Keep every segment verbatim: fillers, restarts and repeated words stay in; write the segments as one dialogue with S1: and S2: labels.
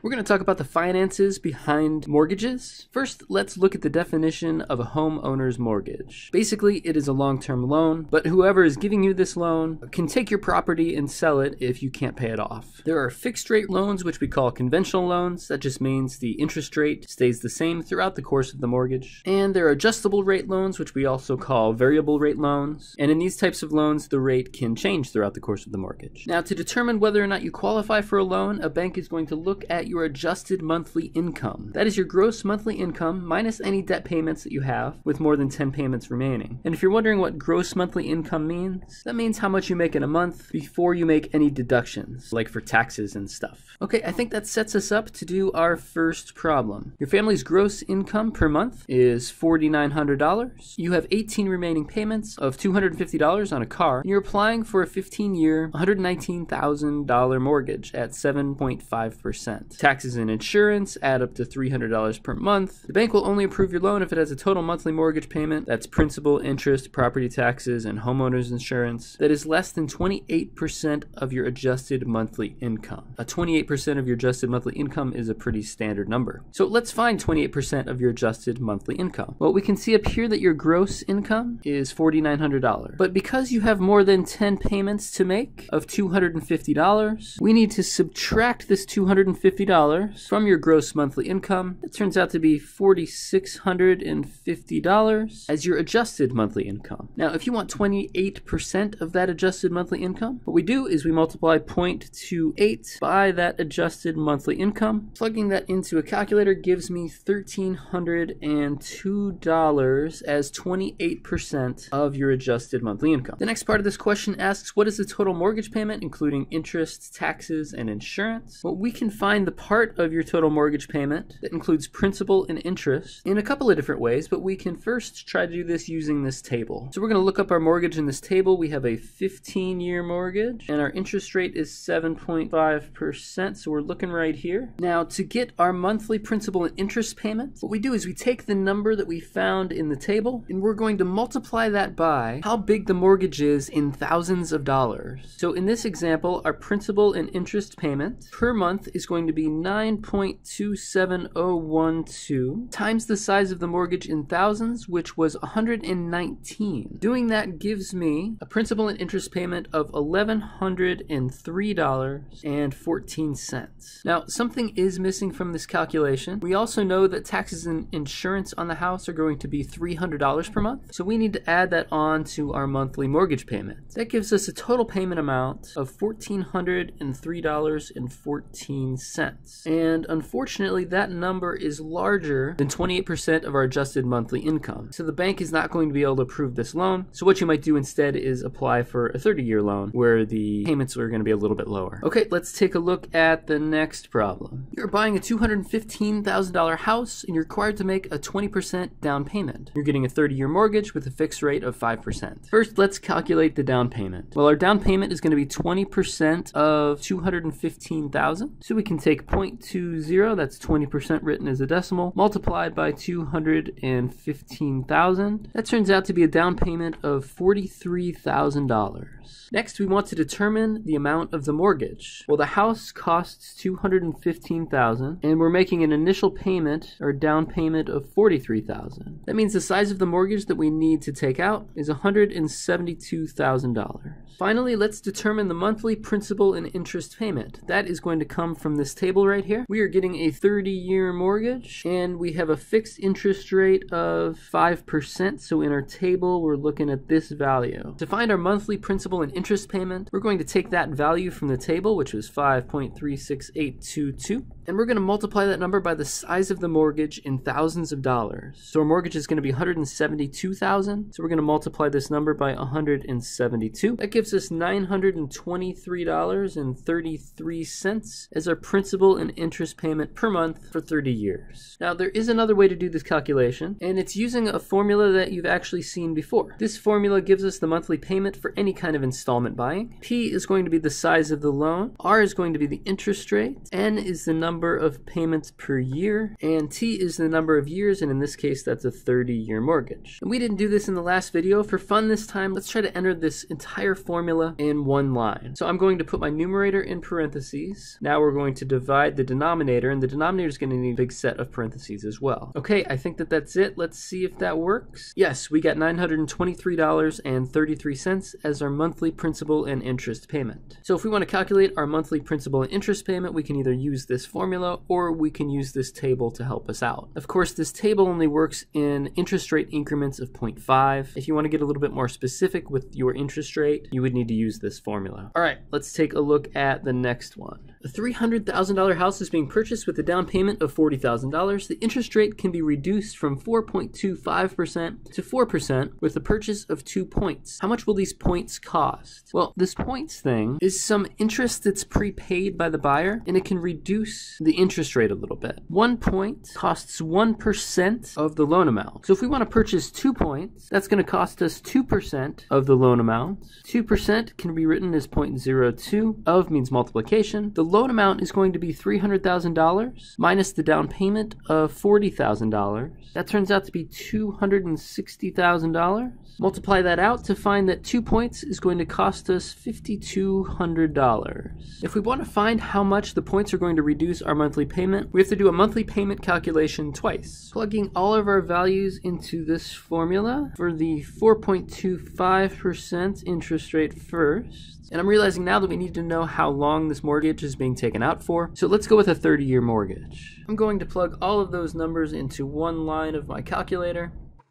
S1: We're going to talk about the finances behind mortgages. First, let's look at the definition of a homeowner's mortgage. Basically, it is a long-term loan, but whoever is giving you this loan can take your property and sell it if you can't pay it off. There are fixed-rate loans, which we call conventional loans. That just means the interest rate stays the same throughout the course of the mortgage. And there are adjustable rate loans, which we also call variable rate loans. And in these types of loans, the rate can change throughout the course of the mortgage. Now, to determine whether or not you qualify for a loan, a bank is going to look at your adjusted monthly income. That is your gross monthly income minus any debt payments that you have with more than ten payments remaining. And if you're wondering what gross monthly income means, that means how much you make in a month before you make any deductions, like for taxes and stuff. Okay, I think that sets us up to do our first problem. Your family's gross income per month is four thousand nine hundred dollars. You have eighteen remaining payments of two hundred fifty dollars on a car, and you're applying for a fifteen year, one hundred nineteen thousand dollars mortgage at seven point five percent. Taxes and insurance add up to three hundred dollars per month. The bank will only approve your loan if it has a total monthly mortgage payment, that's principal, interest, property taxes, and homeowner's insurance, that is less than twenty-eight percent of your adjusted monthly income. A twenty-eight percent of your adjusted monthly income is a pretty standard number. So let's find twenty-eight percent of your adjusted monthly income. Well, we can see up here that your gross income is four thousand nine hundred dollars. But because you have more than ten payments to make of two hundred fifty dollars, we need to subtract this two hundred fifty dollars from your gross monthly income. It turns out to be four thousand six hundred fifty dollars as your adjusted monthly income. Now, if you want twenty-eight percent of that adjusted monthly income, what we do is we multiply zero point two eight by that adjusted monthly income. Plugging that into a calculator gives me one thousand three hundred two dollars as twenty-eight percent of your adjusted monthly income. The next part of this question asks, what is the total mortgage payment, including interest, taxes, and insurance? Well, we can find the part of your total mortgage payment that includes principal and interest in a couple of different ways, but we can first try to do this using this table. So we're going to look up our mortgage in this table. We have a fifteen year mortgage, and our interest rate is seven point five percent, so we're looking right here. Now, to get our monthly principal and interest payment, what we do is we take the number that we found in the table, and we're going to multiply that by how big the mortgage is in thousands of dollars. So in this example, our principal and interest payment per month is going to be nine point two seven zero one two times the size of the mortgage in thousands, which was one hundred nineteen. Doing that gives me a principal and interest payment of one thousand one hundred three dollars and fourteen cents. Now, something is missing from this calculation. We also know that taxes and insurance on the house are going to be three hundred dollars per month, so we need to add that on to our monthly mortgage payment. That gives us a total payment amount of one thousand four hundred three dollars and fourteen cents. And unfortunately, that number is larger than twenty-eight percent of our adjusted monthly income. So the bank is not going to be able to approve this loan. So what you might do instead is apply for a thirty year loan where the payments are going to be a little bit lower. Okay, let's take a look at the next problem. You're buying a two hundred fifteen thousand dollar house and you're required to make a twenty percent down payment. You're getting a thirty year mortgage with a fixed rate of five percent. First, let's calculate the down payment. Well, our down payment is going to be twenty percent of two hundred fifteen thousand. So we can take zero point two zero, that's twenty percent written as a decimal, multiplied by two hundred fifteen thousand. That turns out to be a down payment of forty-three thousand dollars. Next, we want to determine the amount of the mortgage. Well, the house costs two hundred fifteen thousand dollars and we're making an initial payment or down payment of forty-three thousand dollars. That means the size of the mortgage that we need to take out is one hundred seventy-two thousand dollars. Finally, let's determine the monthly principal and interest payment. That is going to come from this table right here. We are getting a thirty year mortgage and we have a fixed interest rate of five percent. So in our table, we're looking at this value. To find our monthly principal and interest payment, we're going to take that value from the table, which was five point three six eight two two, and we're going to multiply that number by the size of the mortgage in thousands of dollars. So our mortgage is going to be one hundred seventy-two thousand dollars. So we're going to multiply this number by one hundred seventy-two. That gives us nine hundred twenty-three dollars and thirty-three cents as our principal and interest payment per month for thirty years. Now, there is another way to do this calculation, and it's using a formula that you've actually seen before. This formula gives us the monthly payment for any kind of installment buying. P is going to be the size of the loan, R is going to be the interest rate, N is the number of payments per year, and T is the number of years, and in this case, that's a thirty year mortgage. And we didn't do this in the last video. For fun this time, let's try to enter this entire formula in one line. So I'm going to put my numerator in parentheses. Now we're going to divide divide the denominator, and the denominator is going to need a big set of parentheses as well. Okay, I think that that's it. Let's see if that works. Yes, we got nine hundred twenty-three dollars and thirty-three cents as our monthly principal and interest payment. So if we want to calculate our monthly principal and interest payment, we can either use this formula or we can use this table to help us out. Of course, this table only works in interest rate increments of zero point five. If you want to get a little bit more specific with your interest rate, you would need to use this formula. All right, let's take a look at the next one. A three hundred thousand dollar house is being purchased with a down payment of forty thousand dollars. The interest rate can be reduced from four point two five percent to four percent with the purchase of two points. How much will these points cost? Well, this points thing is some interest that's prepaid by the buyer, and it can reduce the interest rate a little bit. One point costs one percent of the loan amount. So if we want to purchase two points, that's going to cost us two percent of the loan amount. two percent can be written as zero point zero two. Of means multiplication. The loan amount is going to be three hundred thousand dollars minus the down payment of forty thousand dollars. That turns out to be two hundred sixty thousand dollars. Multiply that out to find that two points is going to cost us five thousand two hundred dollars. If we want to find how much the points are going to reduce our monthly payment, we have to do a monthly payment calculation twice. Plugging all of our values into this formula for the four point two five percent interest rate first. And I'm realizing now that we need to know how long this mortgage is being taken out for. So let's go with a thirty year mortgage. I'm going to plug all of those numbers into one line of my calculator.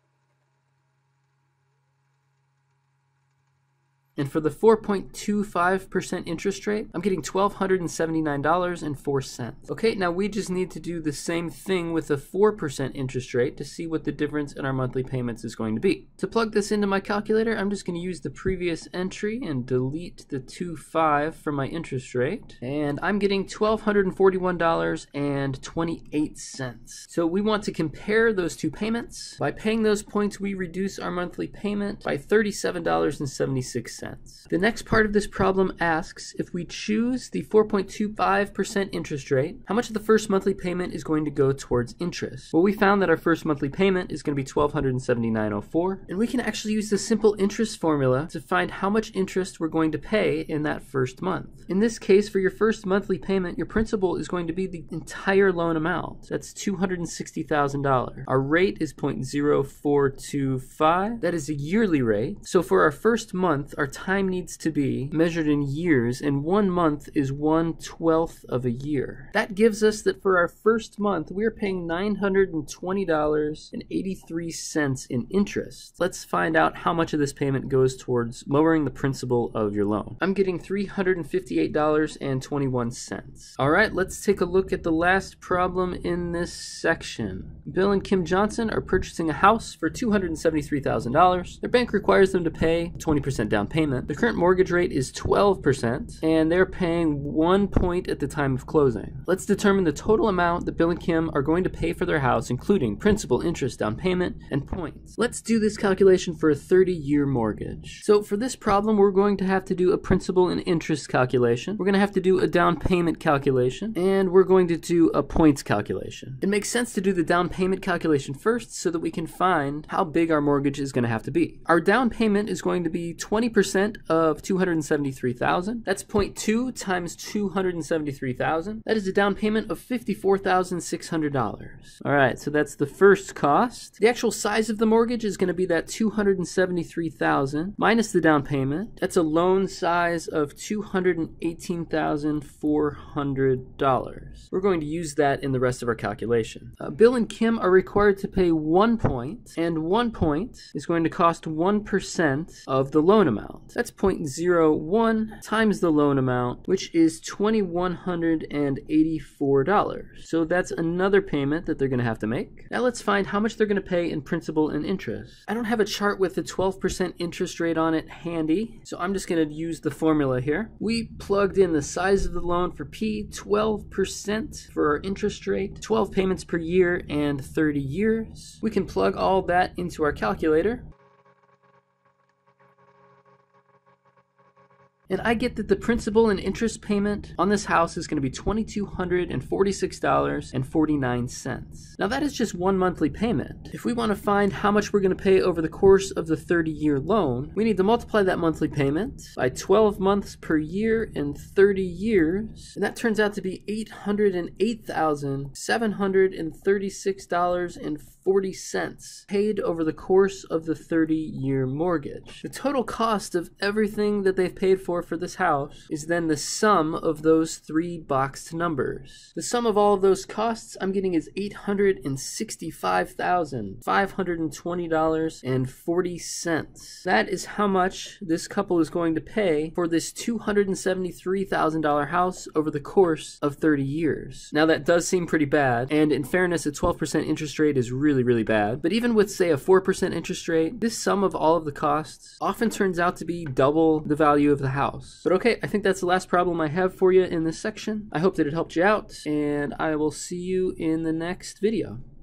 S1: And for the four point two five percent interest rate, I'm getting one thousand two hundred seventy-nine dollars and four cents. Okay, now we just need to do the same thing with a four percent interest rate to see what the difference in our monthly payments is going to be. To plug this into my calculator, I'm just going to use the previous entry and delete the two point five from my interest rate. And I'm getting one thousand two hundred forty-one dollars and twenty-eight cents. So we want to compare those two payments. By paying those points, we reduce our monthly payment by thirty-seven dollars and seventy-six cents. The next part of this problem asks, if we choose the four point two five percent interest rate, how much of the first monthly payment is going to go towards interest? Well, we found that our first monthly payment is going to be one thousand two hundred seventy-nine dollars and four cents, and we can actually use the simple interest formula to find how much interest we're going to pay in that first month. In this case, for your first monthly payment, your principal is going to be the entire loan amount. That's two hundred sixty thousand dollars. Our rate is zero point zero four two five. That is a yearly rate. So for our first month, our time needs to be measured in years, and one month is one twelfth of a year. That gives us that for our first month, we're paying nine hundred twenty dollars and eighty-three cents in interest. Let's find out how much of this payment goes towards lowering the principal of your loan. I'm getting three hundred fifty-eight dollars and twenty-one cents. All right, let's take a look at the last problem in this section. Bill and Kim Johnson are purchasing a house for two hundred seventy-three thousand dollars. Their bank requires them to pay twenty percent down payment. The current mortgage rate is twelve percent, and they're paying one point at the time of closing. Let's determine the total amount that Bill and Kim are going to pay for their house, including principal, interest, down payment, and points. Let's do this calculation for a thirty year mortgage. So for this problem, we're going to have to do a principal and interest calculation. We're going to have to do a down payment calculation, and we're going to do a points calculation. It makes sense to do the down payment calculation first so that we can find how big our mortgage is going to have to be. Our down payment is going to be twenty percent of two hundred seventy-three thousand. That's zero point two times two hundred seventy-three thousand. That is a down payment of fifty-four thousand six hundred dollars. All right, so that's the first cost. The actual size of the mortgage is going to be that two hundred seventy-three thousand minus the down payment. That's a loan size of two hundred eighteen thousand four hundred dollars. We're going to use that in the rest of our calculation. Uh, Bill and Kim are required to pay one point, and one point is going to cost one percent of the loan amount. That's zero point zero one times the loan amount, which is two thousand one hundred eighty-four dollars. So that's another payment that they're going to have to make. Now let's find how much they're going to pay in principal and interest. I don't have a chart with the twelve percent interest rate on it handy, so I'm just going to use the formula here. We plugged in the size of the loan for P, twelve percent for our interest rate, twelve payments per year, and thirty years. We can plug all that into our calculator. And I get that the principal and interest payment on this house is going to be two thousand two hundred forty-six dollars and forty-nine cents. Now that is just one monthly payment. If we want to find how much we're going to pay over the course of the thirty year loan, we need to multiply that monthly payment by twelve months per year and thirty years, and that turns out to be eight hundred eight thousand seven hundred thirty-six dollars and forty cents paid over the course of the thirty year mortgage. The total cost of everything that they've paid for for this house is then the sum of those three boxed numbers. The sum of all of those costs I'm getting is eight hundred sixty-five thousand five hundred twenty dollars and forty cents. That is how much this couple is going to pay for this two hundred seventy-three thousand dollar house over the course of thirty years. Now that does seem pretty bad, and in fairness, a twelve percent interest rate is really, really bad. But even with, say, a four percent interest rate, this sum of all of the costs often turns out to be double the value of the house. But okay, I think that's the last problem I have for you in this section. I hope that it helped you out, and I will see you in the next video.